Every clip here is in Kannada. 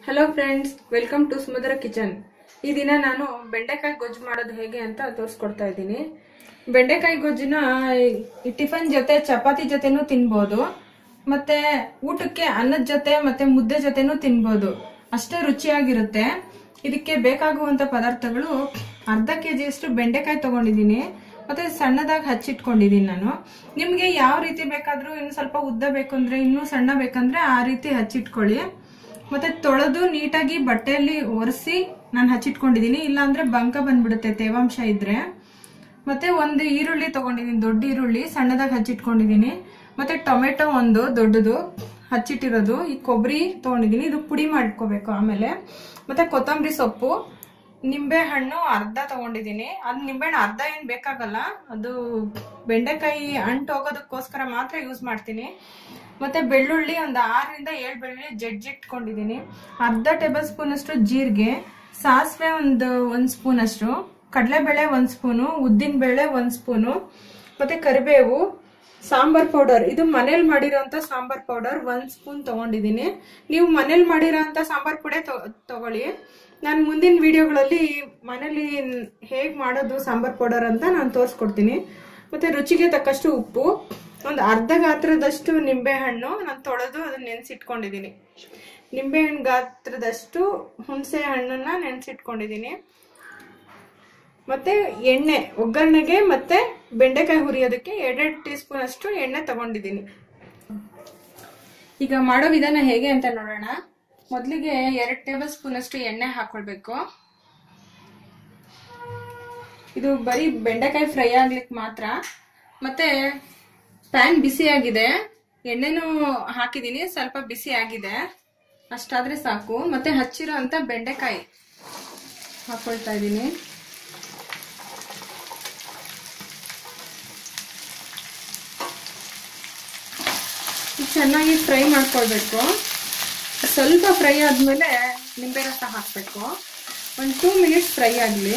Hello friends, welcome to Sumadhura kitchen. ಈ ದಿನ ನಾನು ಬೆಂಡೆಕಾಯಿ ಗೊಜ್ಜು ಮಾಡೋದು ಹೇಗೆ ಅಂತ ತೋರಿಸ್ಕೊಡ್ತಾ ಇದ್ದೀನಿ. ಬೆಂಡೆಕಾಯಿ ಗೊಜ್ಜುನ ಟಿಫನ್ ಜೊತೆ ಚಪಾತಿ ಜೊತೆನೂ ತಿನ್ಬೋದು, ಮತ್ತೆ ಊಟಕ್ಕೆ ಅನ್ನದ ಜೊತೆ ಮತ್ತೆ ಮುದ್ದೆ ಜೊತೆನೂ ತಿನ್ಬೋದು. ಅಷ್ಟೇ ರುಚಿಯಾಗಿರುತ್ತೆ. ಇದಕ್ಕೆ ಬೇಕಾಗುವಂತ ಪದಾರ್ಥಗಳು ಅರ್ಧ ಕೆಜಿ ಅಷ್ಟು ಬೆಂಡೆಕಾಯಿ ತಗೊಂಡಿದ್ದೀನಿ, ಮತ್ತೆ ಸಣ್ಣದಾಗಿ ಹಚ್ಚಿಟ್ಕೊಂಡಿದ್ದೀನಿ ನಾನು. ನಿಮ್ಗೆ ಯಾವ ರೀತಿ ಬೇಕಾದ್ರೂ, ಇನ್ನು ಸ್ವಲ್ಪ ಉದ್ದ ಬೇಕು ಅಂದ್ರೆ, ಇನ್ನೂ ಸಣ್ಣ ಬೇಕಂದ್ರೆ ಆ ರೀತಿ ಹಚ್ಚಿಟ್ಕೊಳ್ಳಿ. ಮತ್ತೆ ತೊಳೆದು ನೀಟಾಗಿ ಬಟ್ಟೆಯಲ್ಲಿ ಒರೆಸಿ ನಾನು ಹಚ್ಚಿಟ್ಕೊಂಡಿದ್ದೀನಿ, ಇಲ್ಲಾಂದ್ರೆ ಬಂಕ ಬಂದ್ಬಿಡುತ್ತೆ ತೇವಾಂಶ ಇದ್ರೆ. ಮತ್ತೆ ಒಂದು ಈರುಳ್ಳಿ ತಗೊಂಡಿದ್ದೀನಿ, ದೊಡ್ಡ ಈರುಳ್ಳಿ ಸಣ್ಣದಾಗಿ ಹಚ್ಚಿಟ್ಕೊಂಡಿದ್ದೀನಿ. ಮತ್ತೆ ಟೊಮೆಟೊ ಒಂದು ದೊಡ್ಡದು ಹಚ್ಚಿಟ್ಟಿರೋದು. ಈ ಕೊಬ್ಬರಿ ತಗೊಂಡಿದ್ದೀನಿ, ಇದು ಪುಡಿ ಮಾಡ್ಕೋಬೇಕು ಆಮೇಲೆ. ಮತ್ತೆ ಕೊತ್ತಂಬರಿ ಸೊಪ್ಪು, ನಿಂಬೆ ಹಣ್ಣು ಅರ್ಧ ತಗೊಂಡಿದ್ದೀನಿ. ಅದು ನಿಂಬೆಹಣ್ಣು ಅರ್ಧ ಏನ್ ಬೇಕಾಗಲ್ಲ, ಅದು ಬೆಂಡೆಕಾಯಿ ಅಂಟು ಹೋಗೋದಕ್ಕೋಸ್ಕರ ಮಾತ್ರ ಯೂಸ್ ಮಾಡ್ತೀನಿ. ಮತ್ತೆ ಬೆಳ್ಳುಳ್ಳಿ ಒಂದು 6 ರಿಂದ 7 ಬೆಳ್ಳುಳ್ಳಿ ಜಜ್ಜಿಟ್ಕೊಂಡಿದ್ದೀನಿ. ಅರ್ಧ ಟೇಬಲ್ ಸ್ಪೂನ್ ಅಷ್ಟು ಜೀರಿಗೆ, ಸಾಸಿವೆ ಒಂದು 1 ಸ್ಪೂನ್ ಅಷ್ಟು, ಕಡಲೆಬೇಳೆ 1 ಸ್ಪೂನು, ಉದ್ದಿನ ಬೇಳೆ 1 ಸ್ಪೂನು, ಮತ್ತೆ ಕರಿಬೇವು, ಸಾಂಬಾರ್ ಪೌಡರ್, ಇದು ಮನೇಲಿ ಮಾಡಿರೋಂಥ ಸಾಂಬಾರ್ ಪೌಡರ್ 1 ಸ್ಪೂನ್ ತಗೊಂಡಿದ್ದೀನಿ. ನೀವು ಮನೇಲಿ ಮಾಡಿರೋಂಥ ಸಾಂಬಾರ್ ಪುಡಿ ತಗೊಳ್ಳಿ. ನಾನು ಮುಂದಿನ ವಿಡಿಯೋಗಳಲ್ಲಿ ಮನೇಲಿ ಹೇಗೆ ಮಾಡೋದು ಸಾಂಬಾರ್ ಪೌಡರ್ ಅಂತ ನಾನು ತೋರಿಸ್ಕೊಡ್ತೀನಿ. ಮತ್ತೆ ರುಚಿಗೆ ತಕ್ಕಷ್ಟು ಉಪ್ಪು, ಒಂದು ಅರ್ಧ ಗಾತ್ರದಷ್ಟು ನಿಂಬೆ ಹಣ್ಣು ನಾನು ತೊಳೆದು ಅದನ್ನ ನೆನೆಸಿಟ್ಕೊಂಡಿದ್ದೀನಿ. ನಿಂಬೆ ಹಣ್ಣು ಗಾತ್ರದಷ್ಟು ಹುಣಸೆ ಹಣ್ಣನ್ನ ನೆನೆಸಿಟ್ಕೊಂಡಿದ್ದೀನಿ. ಮತ್ತೆ ಎಣ್ಣೆ ಒಗ್ಗರಣೆಗೆ ಮತ್ತೆ ಬೆಂಡೆಕಾಯಿ ಹುರಿಯೋದಕ್ಕೆ 2 ಟೀ ಸ್ಪೂನ್ ಅಷ್ಟು ಎಣ್ಣೆ ತಗೊಂಡಿದ್ದೀನಿ. ಈಗ ಮಾಡೋ ವಿಧಾನ ಹೇಗೆ ಅಂತ ನೋಡೋಣ. ಮೊದಲಿಗೆ 2 ಟೇಬಲ್ ಸ್ಪೂನ್ ಅಷ್ಟು ಎಣ್ಣೆ ಹಾಕೊಳ್ಬೇಕು. ಇದು ಬರೀ ಬೆಂಡೆಕಾಯಿ ಫ್ರೈ ಆಗ್ಲಿಕ್ಕೆ ಮಾತ್ರ. ಮತ್ತೆ ಪ್ಯಾನ್ ಬಿಸಿ ಆಗಿದೆ, ಎಣ್ಣೆನೂ ಹಾಕಿದ್ದೀನಿ, ಸ್ವಲ್ಪ ಬಿಸಿ ಆಗಿದೆ, ಅಷ್ಟಾದ್ರೆ ಸಾಕು. ಮತ್ತೆ ಹಚ್ಚಿರೋ ಅಂತ ಬೆಂಡೆಕಾಯಿ ಹಾಕೊಳ್ತಾ ಇದ್ದೀನಿ. ಚೆನ್ನಾಗಿ ಫ್ರೈ ಮಾಡ್ಕೊಳ್ಬೇಕು. ಸ್ವಲ್ಪ ಫ್ರೈ ಆದ್ಮೇಲೆ ನಿಂಬೆ ರಸ ಹಾಕಬೇಕು. ಒಂದು 2 ಮಿನಿಟ್ಸ್ ಫ್ರೈ ಆಗಲಿ.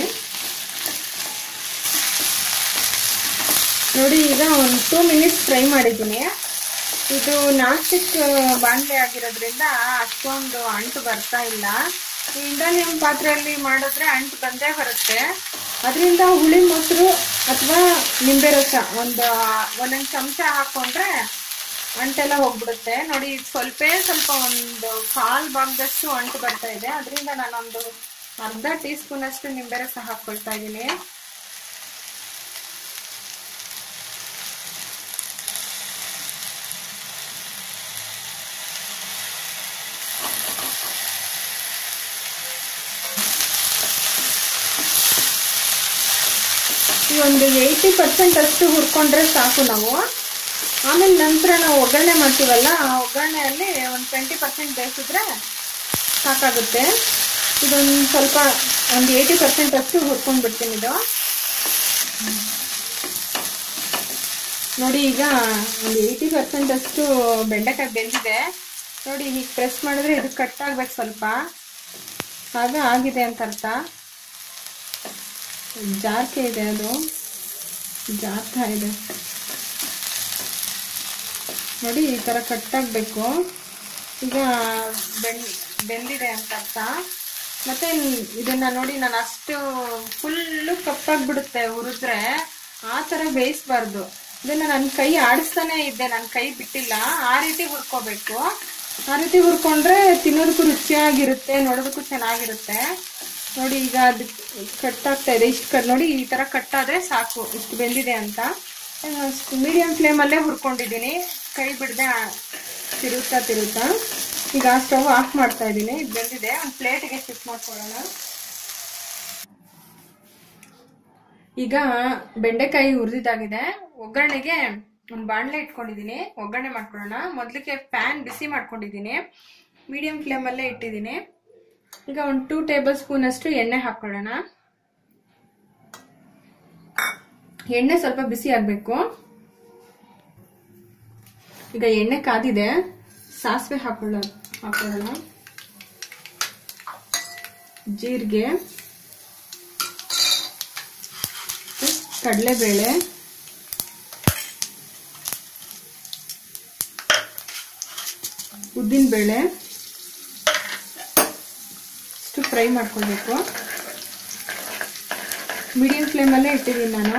ನೋಡಿ, ಈಗ ಒಂದು 2 ಮಿನಿಟ್ಸ್ ಫ್ರೈ ಮಾಡಿದ್ದೀನಿ. ಇದು ನಾಸ್ಟಿಕ್ ಬಾಣಲೆ ಆಗಿರೋದ್ರಿಂದ ಅಷ್ಟೊಂದು ಅಂಟು ಬರ್ತಾ ಇಲ್ಲ. ಇಂಡಾಲಿಯಂ ಪಾತ್ರೆಯಲ್ಲಿ ಮಾಡಿದ್ರೆ ಅಂಟು ಬಂದೇ ಬರುತ್ತೆ. ಅದರಿಂದ ಹುಳಿ ಮೊಸರು ಅಥವಾ ನಿಂಬೆ ರಸ ಒಂದೊಂದು ಚಮಚ ಹಾಕೊಂಡ್ರೆ ಅಂಟೆಲ್ಲ ಹೋಗ್ಬಿಡುತ್ತೆ. ನೋಡಿ, ಸ್ವಲ್ಪ ಒಂದು 1/4 ಭಾಗದಷ್ಟು ಅಂಟು ಬರ್ತಾ ಇದೆ. ಅದರಿಂದ ನಾನೊಂದು ಅರ್ಧ ಟೀ ಸ್ಪೂನ್ ಅಷ್ಟು ನಿಂಬೆ ರಸ ಹಾಕೊಳ್ತಾ ಇದ್ದೀನಿ. ಒಂದು 80% ಅಷ್ಟು ಹುರ್ಕೊಂಡ್ರೆ ಸಾಕು ನಾವು. ಆಮೇಲೆ ನಂತರ ನಾವು ಒಗ್ಗರಣೆ ಮಾಡ್ತೀವಲ್ಲ, ಆ ಒಗ್ಗರಣೆಯಲ್ಲಿ ಒಂದು 20% ಬೇಯಿಸಿದ್ರೆ ಸಾಕಾಗುತ್ತೆ. ಇದೊಂದು ಸ್ವಲ್ಪ ಒಂದು 80% ಅಷ್ಟು ಹುರ್ಕೊಂಡ್ಬಿಡ್ತೀನಿ. ಇದು ನೋಡಿ, ಈಗ ಒಂದು 80% ಅಷ್ಟು ಬೆಂಡೆಕಾಯಿ ಬೆಂದಿದೆ. ನೋಡಿ, ಹೀಗೆ ಪ್ರೆಸ್ ಮಾಡಿದ್ರೆ ಇದು ಕಟ್ ಆಗ್ಬೇಕು ಸ್ವಲ್ಪ, ಆಗ ಆಗಿದೆ ಅಂತ ಅರ್ಥ. ಜಾರ್ಕೆ ಇದೆ, ಅದು ಜಾರ್ತಾ ಇದೆ ನೋಡಿ, ಈ ತರ ಕಟ್ ಆಗ್ಬೇಕು. ಈಗ ಬೆಂದಿದೆ ಅಂತ ಅರ್ಥ. ಮತ್ತೆ ಇದನ್ನ ನೋಡಿ, ನಾನು ಅಷ್ಟು ಫುಲ್ಲು ಕಪ್ಪಾಗ್ಬಿಡುತ್ತೆ ಹುರಿದ್ರೆ, ಆ ತರ ಬೇಯಿಸ್ಬಾರ್ದು. ಇದನ್ನ ನನ್ನ ಕೈ ಆಡಿಸ್ತಾನೆ ಇದ್ದೆ, ನನ್ನ ಕೈ ಬಿಟ್ಟಿಲ್ಲ. ಆ ರೀತಿ ಹುರ್ಕೋಬೇಕು. ಆ ರೀತಿ ಹುರ್ಕೊಂಡ್ರೆ ತಿನ್ನೋದಕ್ಕೂ ರುಚಿಯಾಗಿರುತ್ತೆ, ನೋಡೋದಕ್ಕೂ ಚೆನ್ನಾಗಿರುತ್ತೆ. ನೋಡಿ, ಈಗ ಅದು ಕಟ್ ಆಗ್ತಾ ಇದೆ. ಇಷ್ಟು ನೋಡಿ, ಈ ತರ ಕಟ್ ಆದ್ರೆ ಸಾಕು, ಇಷ್ಟು ಬೆಂದಿದೆ ಅಂತ. ಮೀಡಿಯಂ ಫ್ಲೇಮಲ್ಲೇ ಹುರ್ಕೊಂಡಿದ್ದೀನಿ, ಕೈ ಬಿಡದೆ ತಿರುತ್ತಾ. ಈಗ ಸ್ಟವ್ ಆಫ್ ಮಾಡ್ತಾ ಇದ್ದೀನಿ. ಇದು ಬೆಂದಿದೆ. ಒಂದು ಪ್ಲೇಟ್ಗೆ ಶಿಫ್ಟ್ ಮಾಡ್ಕೊಳ್ಳೋಣ. ಈಗ ಬೆಂಡೆಕಾಯಿ ಹುರಿದಿದ್ದಾಗಿದೆ. ಒಗ್ಗರಣೆಗೆ ಒಂದು ಬಾಣಲೆ ಇಟ್ಕೊಂಡಿದ್ದೀನಿ, ಒಗ್ಗರಣೆ ಮಾಡ್ಕೊಳ್ಳೋಣ. ಮೊದಲಿಗೆ ಪ್ಯಾನ್ ಬಿಸಿ ಮಾಡ್ಕೊಂಡಿದ್ದೀನಿ, ಮೀಡಿಯಂ ಫ್ಲೇಮಲ್ಲೇ ಇಟ್ಟಿದ್ದೀನಿ. ಈಗ ಒಂದು 2 ಟೇಬಲ್ ಸ್ಪೂನ್ ಅಷ್ಟು ಎಣ್ಣೆ ಹಾಕೊಳ್ಳೋಣ. ಎಣ್ಣೆ ಸ್ವಲ್ಪ ಬಿಸಿ ಆಗ್ಬೇಕು. ಈಗ ಎಣ್ಣೆ ಕಾದಿದೆ, ಸಾಸಿವೆ ಹಾಕೊಳ್ಳೋಣ, ಜೀರಿಗೆ, ಕಡಲೆಬೇಳೆ, ಉದ್ದಿನ ಬೇಳೆ, ಫ್ರೈ ಮಾಡ್ಕೊಳ್ಬೇಕು. ಮೀಡಿಯಂ ಫ್ಲೇಮಲ್ಲೇ ಇಟ್ಟಿದ್ದೀನಿ ನಾನು.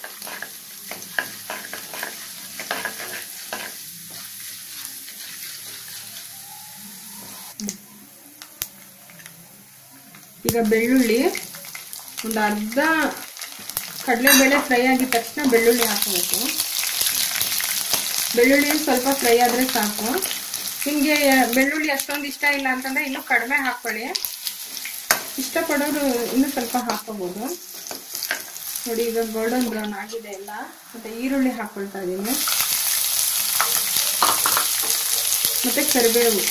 ಈಗ ಬೆಳ್ಳುಳ್ಳಿ ಒಂದು ಅರ್ಧ ಕಡಲೆಬೇಳೆ ಫ್ರೈ ಆಗಿದ ತಕ್ಷಣ ಬೆಳ್ಳುಳ್ಳಿ ಹಾಕಬೇಕು. ಬೆಳ್ಳುಳ್ಳಿ ಸ್ವಲ್ಪ ಫ್ರೈ ಆದರೆ ಸಾಕು. ನಿಮಗೆ ಬೆಳ್ಳುಳ್ಳಿ ಅಷ್ಟೊಂದು ಇಷ್ಟ ಇಲ್ಲ ಅಂತಂದರೆ ಇನ್ನೂ ಕಡಿಮೆ ಹಾಕ್ಕೊಳ್ಳಿ. ಇಷ್ಟಪಡೋರು ಇನ್ನೂ ಸ್ವಲ್ಪ ಹಾಕೋಬೋದು. ನೋಡಿ ಈಗ ಗೋಲ್ಡನ್ ಬ್ರೌನ್ ಆಗಿದೆ ಎಲ್ಲ. ಮತ್ತು ಈರುಳ್ಳಿ ಹಾಕ್ಕೊಳ್ತಾ ಇದ್ದೀನಿ, ಮತ್ತು ಕರಿಬೇವು.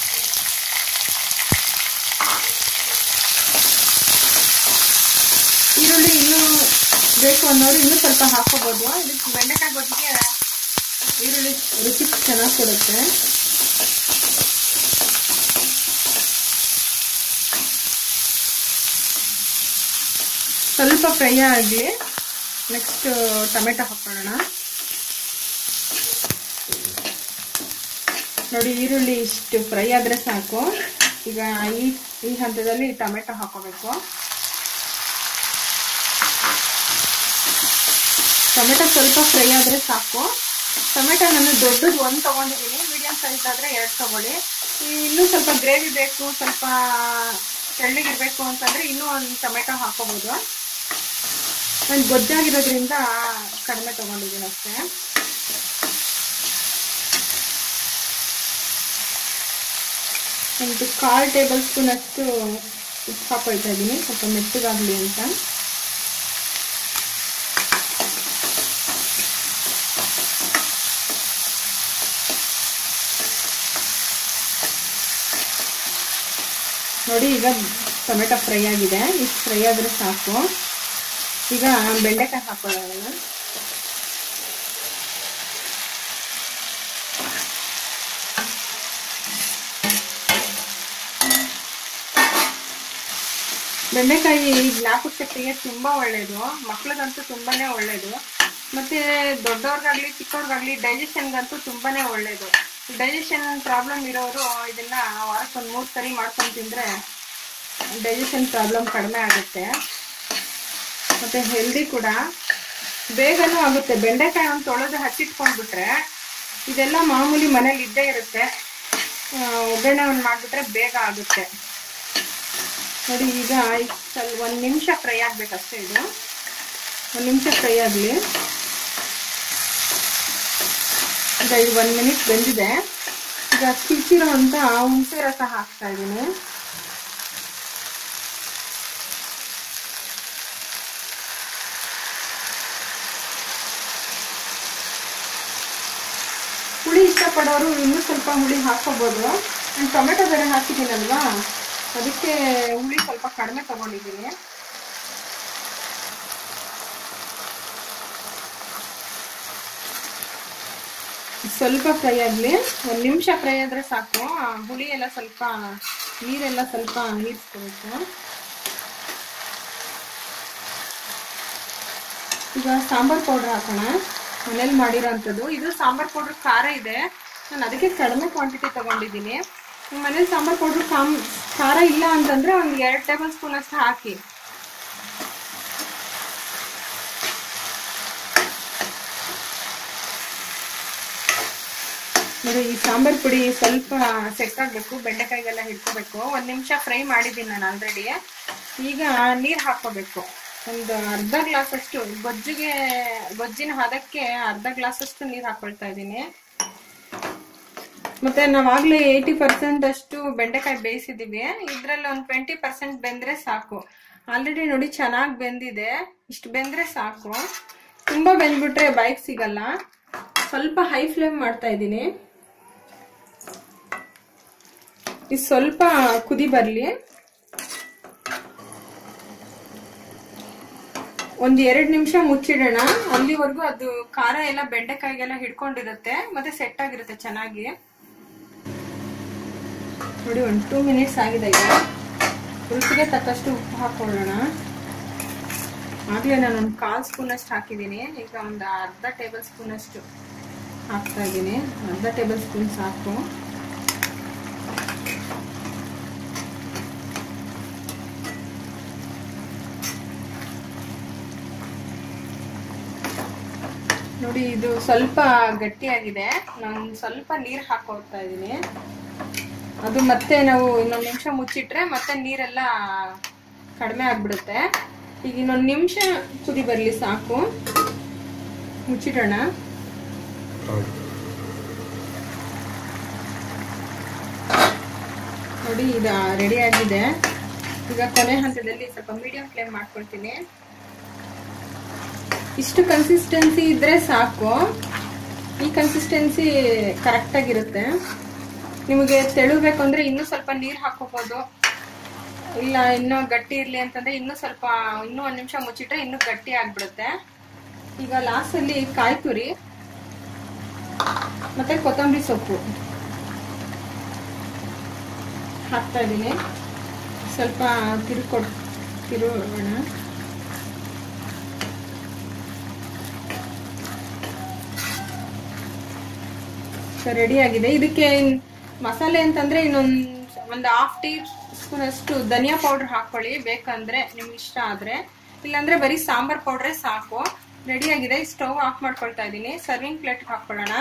ಈರುಳ್ಳಿ ಇನ್ನೂ ಬೇಕು ಅನ್ನೋರು ಇನ್ನೂ ಸ್ವಲ್ಪ ಹಾಕೋಬೋದು. ಇದಕ್ಕೆ ಬೆಂಡೆಕಾಯಿ ಗೊಜ್ಜಿಗೆ ಈರುಳ್ಳಿ ರುಚಿ ಚೆನ್ನಾಗಿ ಕೊಡುತ್ತೆ. ಸ್ವಲ್ಪ ಫ್ರೈ ಆಗಲಿ. ನೆಕ್ಸ್ಟ್ ಟೊಮೆಟೊ ಹಾಕೊಳ್ಳೋಣ. ನೋಡಿ ಈರುಳ್ಳಿ ಇಷ್ಟು ಫ್ರೈ ಆದರೆ ಸಾಕು. ಈಗ ಈ ಹಂತದಲ್ಲಿ ಟೊಮೆಟೊ ಹಾಕೋಬೇಕು. ಟೊಮೆಟೊ ಸ್ವಲ್ಪ ಫ್ರೈ ಆದರೆ ಸಾಕು. ಟೊಮೆಟೊ ನಾನು ದೊಡ್ಡದು 1 ತೊಗೊಂಡಿದ್ದೀನಿ, ಮೀಡಿಯಂ ಸೈಜ್ ಆದರೆ 2 ತೊಗೊಳ್ಳಿ. ಇನ್ನೂ ಸ್ವಲ್ಪ ಗ್ರೇವಿ ಬೇಕು, ಸ್ವಲ್ಪ ತೆಳ್ಳಗಿರಬೇಕು ಅಂತಂದರೆ ಇನ್ನೂ ಒಂದು ಟೊಮೆಟೊ ಹಾಕೋಬೋದು. ನಾನು ಗೊಜ್ಜಾಗಿರೋದ್ರಿಂದ ಕಡಿಮೆ ತೊಗೊಂಡಿದ್ದೀನಿ ಅಷ್ಟೇ. ಒಂದು 1/4 ಟೇಬಲ್ ಸ್ಪೂನ್ ಅಷ್ಟು ಉಪ್ಪು ಹಾಕೊಳ್ತಾ ಇದ್ದೀನಿ, ಸ್ವಲ್ಪ ಮೆತ್ತಗಾಗಲಿ ಅಂತ. ನೋಡಿ ಈಗ ಟೊಮೆಟೊ ಫ್ರೈ ಆಗಿದೆ. ಇಷ್ಟು ಫ್ರೈ ಆದರೆ ಸಾಕು. ಈಗ ಬೆಂಡೆಕಾಯಿ ಹಾಕೊಳ್ಳೋಣ. ಬೆಂಡೆಕಾಯಿ ಜ್ಞಾಪಕ ಶಕ್ತಿಗೆ ತುಂಬ ಒಳ್ಳೆಯದು, ಮಕ್ಳಿಗಂತೂ ತುಂಬಾನೇ ಒಳ್ಳೆಯದು. ಮತ್ತು ದೊಡ್ಡವ್ರಿಗಾಗಲಿ ಚಿಕ್ಕವ್ರಿಗಾಗಲಿ ಡೈಜೆಷನ್ಗಂತೂ ತುಂಬಾ ಒಳ್ಳೆಯದು. ಡೈಜೆಷನ್ ಪ್ರಾಬ್ಲಮ್ ಇರೋರು ಇದನ್ನ ವಾರಕ್ಕೊಂದು 3 ಸರಿ ಮಾಡ್ಕೊಂಡು ತಿಂದರೆ ಡೈಜೆಷನ್ ಪ್ರಾಬ್ಲಮ್ ಕಡಿಮೆ ಆಗುತ್ತೆ. ಮತ್ತು ಹೆಲ್ದಿ ಕೂಡ, ಬೇಗನೂ ಆಗುತ್ತೆ. ಬೆಂಡೆಕಾಯಿ ಒಂದು ತೊಳೆದು ಹಚ್ಚಿಟ್ಕೊಂಡ್ಬಿಟ್ರೆ ಇದೆಲ್ಲ ಮಾಮೂಲಿ ಮನೇಲಿ ಇದ್ದೇ ಇರುತ್ತೆ. ಒಗ್ಗರಣೆ ಒಂದು ಮಾಡಿಬಿಟ್ರೆ ಬೇಗ ಆಗುತ್ತೆ. ನೋಡಿ ಈಗ 1 ನಿಮಿಷ ಫ್ರೈ ಆಗಬೇಕಷ್ಟೇ. ಇದು 1 ನಿಮಿಷ ಫ್ರೈ ಆಗಲಿ. ಈಗ ಇದು 1 ಮಿನಿಟ್ ಬೆಂದಿದೆ. ಈಗ ಕಿಚ್ಚಿರೋ ಅಂತ ಹುಣಸೆ ರಸ ಹಾಕ್ತಾ ಇದ್ದೀನಿ. ಹುಳಿ ಇಷ್ಟಪಡೋರು ಇನ್ನೂ ಸ್ವಲ್ಪ ಹುಳಿ ಹಾಕೋಬೋದು. ನಾನು ಟೊಮೆಟೊ ಬೇರೆ ಹಾಕಿದ್ದೀನಲ್ವಾ, ಅದಕ್ಕೆ ಹುಳಿ ಸ್ವಲ್ಪ ಕಡಿಮೆ ತಗೊಂಡಿದ್ದೀನಿ. ಸ್ವಲ್ಪ ಫ್ರೈ ಆಗಲಿ. 1 ನಿಮಿಷ ಫ್ರೈ ಆದರೆ ಸಾಕು. ಹುಳಿ ಎಲ್ಲ ಸ್ವಲ್ಪ, ನೀರೆಲ್ಲ ಸ್ವಲ್ಪ ಹೀರಿಸ್ಕೊಬೇಕು. ಈಗ ಸಾಂಬಾರ್ ಪೌಡರ್ ಹಾಕೋಣ. ಮನೇಲಿ ಮಾಡಿರೋಂಥದ್ದು ಇದು. ಸಾಂಬಾರ್ ಪೌಡರ್ ಖಾರ ಇದೆ, ನಾನು ಅದಕ್ಕೆ ಕಡಿಮೆ ಕ್ವಾಂಟಿಟಿ ತಗೊಂಡಿದ್ದೀನಿ. ಮನೇಲಿ ಸಾಂಬಾರ್ ಪೌಡರ್ ಖಾರ ಇಲ್ಲ ಅಂತಂದರೆ ಒಂದು 2 ಟೇಬಲ್ ಸ್ಪೂನ್ ಅಷ್ಟು ಹಾಕಿ. ನೋಡಿ ಈ ಸಾಂಬಾರ್ ಪುಡಿ ಸ್ವಲ್ಪ ಸೆಟ್ ಆಗಬೇಕು, ಬೆಂಡೆಕಾಯಿಗೆಲ್ಲ ಹಿಡ್ಕೋಬೇಕು. 1 ನಿಮಿಷ ಫ್ರೈ ಮಾಡಿದ್ದೀನಿ ನಾನು ಆಲ್ರೆಡಿ. ಈಗ ನೀರು ಹಾಕೋಬೇಕು. ಒಂದು ಅರ್ಧ ಗ್ಲಾಸ್ ಅಷ್ಟು ಗೊಜ್ಜಿನ ಹದಕ್ಕೆ ಅರ್ಧ ಗ್ಲಾಸ್ ಅಷ್ಟು ನೀರು ಹಾಕೊಳ್ತಾ ಇದ್ದೀನಿ. ಮತ್ತೆ ನಾವಾಗ್ಲೇ 80% ಅಷ್ಟು ಬೆಂಡೆಕಾಯಿ ಬೇಯಿಸಿದೀವಿ. ಇದ್ರಲ್ಲಿ ಒಂದು 20% ಬೆಂದ್ರೆ ಸಾಕು. ಆಲ್ರೆಡಿ ನೋಡಿ ಚೆನ್ನಾಗಿ ಬೆಂದಿದೆ. ಇಷ್ಟು ಬೆಂದ್ರೆ ಸಾಕು. ತುಂಬಾ ಬೆಂದ್ಬಿಟ್ರೆ ಬಾಯಿಗೆ ಸಿಗಲ್ಲ. ಸ್ವಲ್ಪ ಹೈ ಫ್ಲೇಮ್ ಮಾಡ್ತಾ ಇದ್ದೀನಿ. ಇದು ಸ್ವಲ್ಪ ಕುದಿ ಬರ್ಲಿ. ಒಂದು 2 ನಿಮಿಷ ಮುಚ್ಚಿಡೋಣ. ಅಲ್ಲಿವರೆಗೂ ಅದು ಖಾರ ಎಲ್ಲ ಬೆಂಡೆಕಾಯಿಗೆಲ್ಲ ಹಿಡ್ಕೊಂಡಿರುತ್ತೆ, ಮತ್ತೆ ಸೆಟ್ ಆಗಿರುತ್ತೆ ಚೆನ್ನಾಗಿ. ನೋಡಿ 1-2 ಮಿನಿಟ್ಸ್ ಆಗಿದೆ. ಈಗ ರುಚಿಗೆ ತಕ್ಕಷ್ಟು ಉಪ್ಪು ಹಾಕೊಳ್ಳೋಣ. ಆಗ್ಲೇ ನಾನು ಒಂದು 1/4 ಸ್ಪೂನ್ ಅಷ್ಟು ಹಾಕಿದ್ದೀನಿ. ಈಗ ಒಂದು ಅರ್ಧ ಟೇಬಲ್ ಸ್ಪೂನ್ ಅಷ್ಟು ಹಾಕ್ತಾ ಇದ್ದೀನಿ. ಅರ್ಧ ಟೇಬಲ್ ಸ್ಪೂನ್ ಸಾಕು. ನೋಡಿ ಇದು ಸ್ವಲ್ಪ ಗಟ್ಟಿಯಾಗಿದೆ. ನಾನು ಸ್ವಲ್ಪ ನೀರು ಹಾಕೋತಾ ಇದ್ದೀನಿ. ಅದು ಮತ್ತೆ ನಾವು ಇನ್ನೊಂದು ನಿಮಿಷ ಮುಚ್ಚಿಟ್ರೆ ಮತ್ತೆ ನೀರೆಲ್ಲ ಕಡಿಮೆ ಆಗ್ಬಿಡುತ್ತೆ. ಈಗ ಇನ್ನೊಂದು ನಿಮಿಷ ಕುದಿ ಬರಲಿ ಸಾಕು, ಮುಚ್ಚಿಡೋಣ. ನೋಡಿ ಇದು ರೆಡಿ ಆಗಿದೆ. ಈಗ ಕೊನೆ ಹಂತದಲ್ಲಿ ಸ್ವಲ್ಪ ಮೀಡಿಯಂ ಫ್ಲೇಮ್ ಮಾಡ್ಕೊಳ್ತೀನಿ. ಇಷ್ಟು ಕನ್ಸಿಸ್ಟೆನ್ಸಿ ಇದ್ರೆ ಸಾಕು. ಈ ಕನ್ಸಿಸ್ಟೆನ್ಸಿ ಕರೆಕ್ಟ್ ಆಗಿರುತ್ತೆ. ನಿಮಗೆ ತೆಳುಬೇಕು ಅಂದ್ರೆ ಇನ್ನೂ ಸ್ವಲ್ಪ ನೀರು ಹಾಕೋಬಹುದು, ಇಲ್ಲ ಇನ್ನೂ ಗಟ್ಟಿ ಇರ್ಲಿ ಅಂತಂದ್ರೆ ಇನ್ನೂ ಒಂದು ನಿಮಿಷ ಮುಚ್ಚಿಟ್ರೆ ಇನ್ನೂ ಗಟ್ಟಿ ಆಗ್ಬಿಡುತ್ತೆ. ಈಗ ಲಾಸ್ಟ್ ಅಲ್ಲಿ ಕಾಯಿ ತುರಿ ಮತ್ತೆ ಕೊತ್ತಂಬರಿ ಸೊಪ್ಪು ಹಾಕ್ತಾ ಇದ್ದೀನಿ. ಸ್ವಲ್ಪ ತಿರುಗೋಣ. ರೆಡಿ ಆಗಿದೆ. ಇದಕ್ಕೆ ಮಸಾಲೆ ಅಂತಂದ್ರೆ ಒಂದು ½ ಟೀ ಸ್ಪೂನ್ ಅಷ್ಟು ಧನಿಯಾ ಪೌಡರ್ ಹಾಕೊಳ್ಳಿ ಬೇಕಂದ್ರೆ, ನಿಮ್ಗೆ ಇಷ್ಟ ಆದ್ರೆ. ಇಲ್ಲಾಂದ್ರೆ ಬರೀ ಸಾಂಬಾರ್ ಪೌಡ್ರೇ ಸಾಕು. ರೆಡಿ ಆಗಿದೆ. ಸ್ಟವ್ ಆಫ್ ಮಾಡ್ಕೊಳ್ತಾ ಇದ್ದೀನಿ. ಸರ್ವಿಂಗ್ ಪ್ಲೇಟ್ ಹಾಕೊಳ್ಳೋಣ.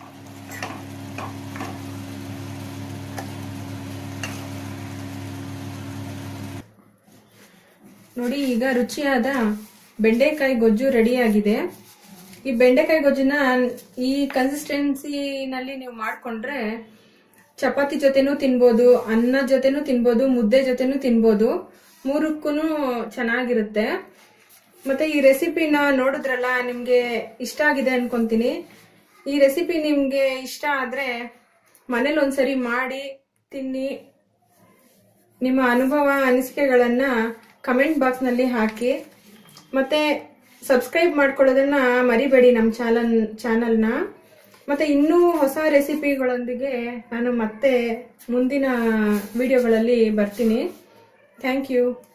ನೋಡಿ ಈಗ ರುಚಿಯಾದ ಬೆಂಡೆಕಾಯಿ ಗೊಜ್ಜು ರೆಡಿ ಆಗಿದೆ. ಈ ಬೆಂಡೆಕಾಯಿ ಗೊಜ್ಜನ್ನ ಈ ಕನ್ಸಿಸ್ಟೆನ್ಸಿನಲ್ಲಿ ನೀವು ಮಾಡ್ಕೊಂಡ್ರೆ ಚಪಾತಿ ಜೊತೆನೂ ತಿನ್ಬೋದು, ಅನ್ನ ಜೊತೆನೂ ತಿನ್ಬೋದು, ಮುದ್ದೆ ಜೊತೆನೂ ತಿನ್ಬೋದು. ಮೂರಕ್ಕೂ ಚೆನ್ನಾಗಿರುತ್ತೆ. ಮತ್ತೆ ಈ ರೆಸಿಪಿನ ನೋಡಿದ್ರಲ್ಲ, ನಿಮ್ಗೆ ಇಷ್ಟ ಆಗಿದೆ ಅನ್ಕೊಂತೀನಿ. ಈ ರೆಸಿಪಿ ನಿಮ್ಗೆ ಇಷ್ಟ ಆದ್ರೆ ಮನೇಲಿ ಒಂದ್ಸರಿ ಮಾಡಿ ತಿನ್ನಿ. ನಿಮ್ಮ ಅನುಭವ ಅನಿಸಿಕೆಗಳನ್ನ ಕಮೆಂಟ್ ಬಾಕ್ಸ್ ನಲ್ಲಿ ಹಾಕಿ. ಮತ್ತೆ ಸಬ್ಸ್ಕ್ರೈಬ್ ಮಾಡ್ಕೊಳ್ಳೋದನ್ನ ಮರಿಬೇಡಿ ನಮ್ಮ ಚಾನಲ್ನ. ಮತ್ತೆ ಇನ್ನೂ ಹೊಸ ರೆಸಿಪಿಗಳೊಂದಿಗೆ ನಾನು ಮತ್ತೆ ಮುಂದಿನ ವಿಡಿಯೋಗಳಲ್ಲಿ ಬರ್ತೀನಿ. Thank you.